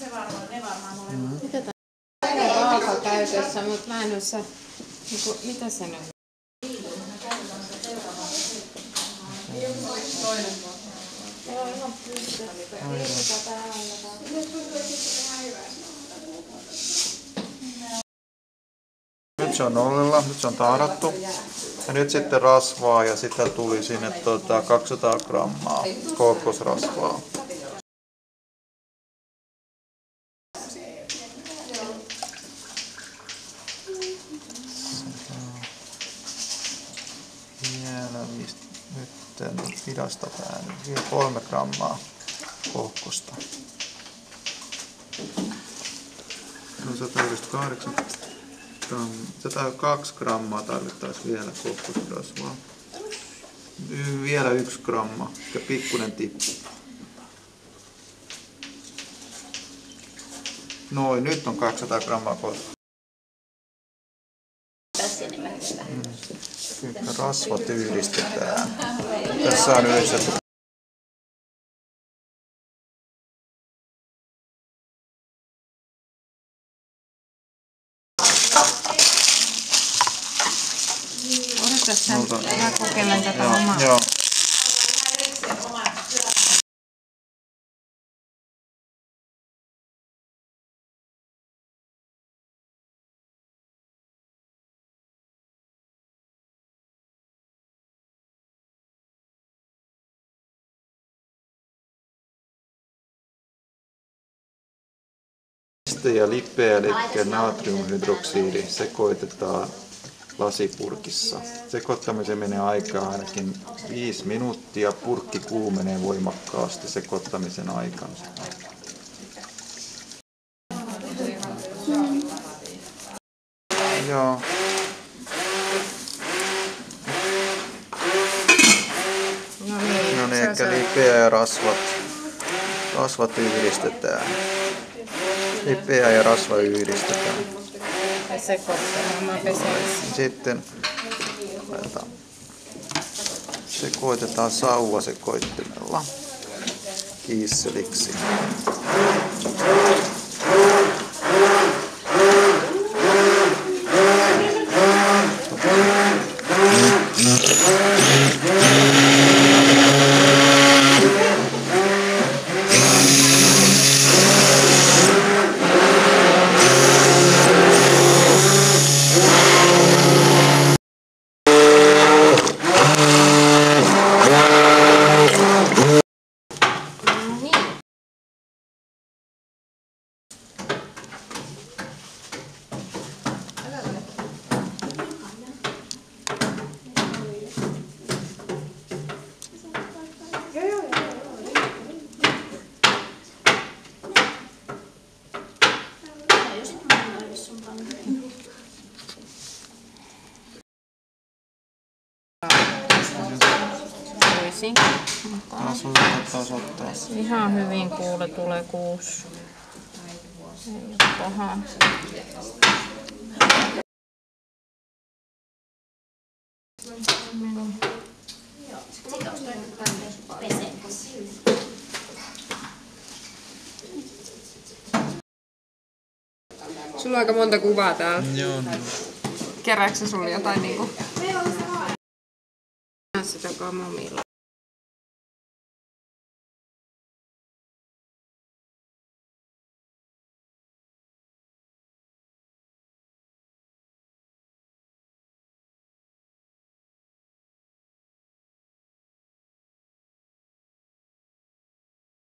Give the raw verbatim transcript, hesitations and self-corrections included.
se varmaan, ne varmaan molemmat. Mitä tää on vaaka käytössä, mutta mä en osaa, niinku, mitä se nyt? Nyt se on nollilla, nyt se on tahdattu. Ja nyt sitten rasvaa ja sitä tuli sinne tuota, kaksisataa grammaa kookosrasvaa. Vielä nyt hidastetaan vielä kolme grammaa kookkosta. No sata yhdeksänkymmentäkahdeksan grammaa, sata kaksi grammaa tarvittaisiin vielä kookosrasvaa. Vielä yksi gramma ja pikkuinen tippu. Noin, nyt on kaksisataa grammaa kookkosta. Mm. Rasvat yhdistetään. Tässä on yhdistetty. Odotas sä, mä kokeilen tätä omaa. Joo. Neste ja lipeä, eli natriumhydroksidi, sekoitetaan lasipurkissa. Sekoittamisen menee aikaa ainakin viisi minuuttia. Purkki kuumenee voimakkaasti sekoittamisen aikana. Mm. Joo. No niin, no niin, eli lipeä ja rasvat, rasvat yhdistetään. Lipeä ja rasva yhdistetään. Ja sekoittamaan, mä pesen. Sitten sekoitetaan sauvasekoittimella kiisseliksi. Ihan hyvin kuule tulee kuusi. Ei ole pahaa. Sulla on aika monta kuvaa täällä. Joo. No. Kerääksä sulla jotain niinku? Sitä kamomilla.